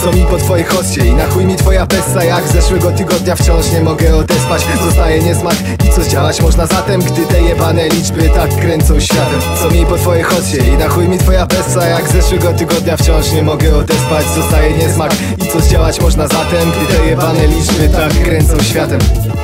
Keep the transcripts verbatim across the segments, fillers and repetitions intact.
Co mi po twojej hostie i na chuj mi twoja pessa. Jak z zeszłego tygodnia wciąż nie mogę odespać. Zostaje niesmak i co zdziałać można zatem, gdy te jebane liczby tak kręcą światem. Co mi po twojej hostie i na chuj mi twoja pessa. Jak z zeszłego tygodnia wciąż nie mogę odespać. Zostaje niesmak i co zdziałać można zatem, gdy te jebane liczby tak kręcą światem.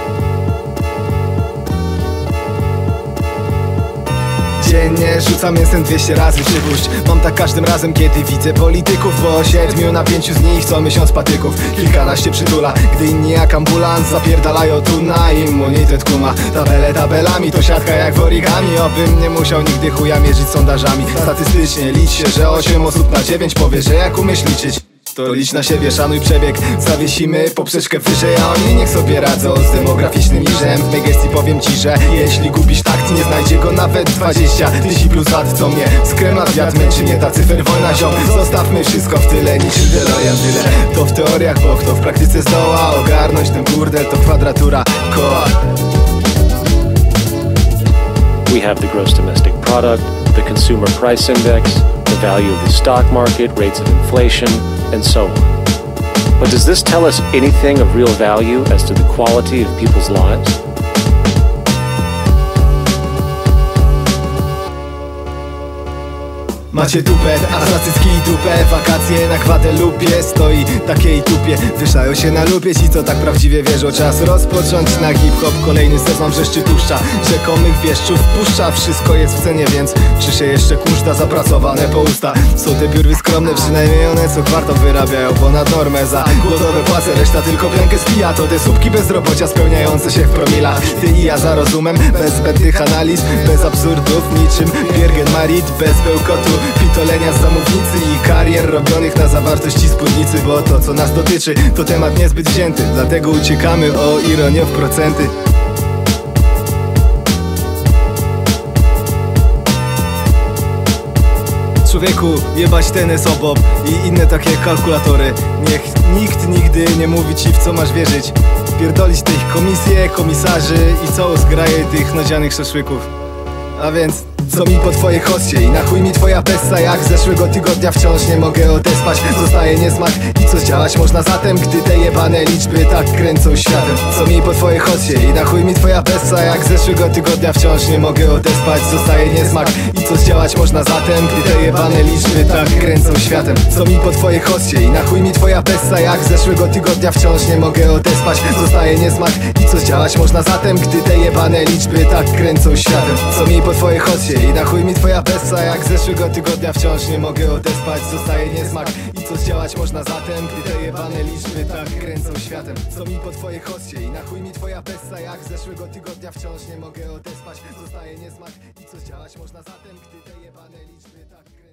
Dziennie rzucam mięsem dwieście razy przypuść. Mam tak każdym razem, kiedy widzę polityków, bo siedmiu na pięciu z nich co miesiąc patyków. Kilkanaście przytula, gdy inni jak ambulans zapierdalają tu na immunitet kuma. Tabele tabelami, to siatka jak w origami. Obym nie musiał nigdy chuja mierzyć sondażami. Statystycznie licz się, że osiem osób na dziewięć powie, że jak umiesz liczyć, to licz na siebie, szanuj przebieg. Zawiesimy poprzeczkę wyżej, a oni niech sobie radzą z demograficznym iżem. W mej gestii powiem ci, że jeśli gubisz takt, nie znajdzie go nawet dwadzieścia tysięcy plus lat. Co mnie skrema wiatr, męczy mnie ta cyfer wojna ziom. Zostawmy wszystko w tyle, niczym DeLorean. Tyle to w teoriach, bo kto w praktyce zdoła ogarnąć ten burdel, to kwadratura koła. We have the gross domestic product, the consumer price index, the value of the stock market, rates of inflation, and so on. But does this tell us anything of real value as to the quality of people's lives? Macie tupet, a za cycki i dupę. Wakacje na Gwadelupie, stoi takiej tupie. Wyszlają się na lupie ci, co tak prawdziwie wierzą. Czas rozpocząć na hip-hop kolejny sezon wrzeszczy tłuszcza. Rzekomych wieszczów puszcza, wszystko jest w cenie, więc czy się jeszcze kuszta zapracowane po usta. Są te biurwy skromne, przynajmniej one co kwartał wyrabiają ponad normę. Za głodowe płace reszta tylko piankę spija. To te słupki bezrobocia spełniające się w promilach. Ty i ja za rozumem, bez zbędnych analiz, bez absurdów, niczym Biergen Marit, bez bełkotu pitolenia z zamównicy i karier robionych na zawartości spódnicy. Bo to co nas dotyczy to temat niezbyt wzięty, dlatego uciekamy o ironię w procenty. Człowieku, jebać ten esobop i inne takie kalkulatory. Niech nikt nigdy nie mówi ci, w co masz wierzyć. Pierdolić tych komisje, komisarzy i całą zgraję tych nadzianych szaszłyków. A więc co mi po twojej hostie i na chuj mi twoja pessa. Jak z zeszłego tygodnia wciąż nie mogę odespać. Zostaje niesmak i co zdziałać można zatem, gdy te jebane liczby tak kręcą światem. Co mi po twojej hostie i na chuj mi twoja pessa. Jak z zeszłego tygodnia wciąż nie mogę odespać. Zostaje niesmak i co zdziałać można zatem, gdy te jebane liczby tak kręcą światem. Co mi po twojej hostie i na chuj mi twoja pessa. Jak z zeszłego tygodnia wciąż nie mogę odespać. Zostaje niesmak i co zdziałać można zatem, gdy te jebane liczby tak kręcą światem. Co mi po twojej hostie i na chuj mi twoja pessa. Jak z zeszłego tygodnia wciąż nie mogę odespać. Zostaje niesmak i co zdziałać można zatem, gdy te jebane liczby tak kręcą światem. Co mi po twojej hostie i na chuj mi twoja pessa. Jak z zeszłego tygodnia wciąż nie mogę odespać. Zostaje niesmak i co zdziałać można zatem, gdy te jebane liczby tak kręcą.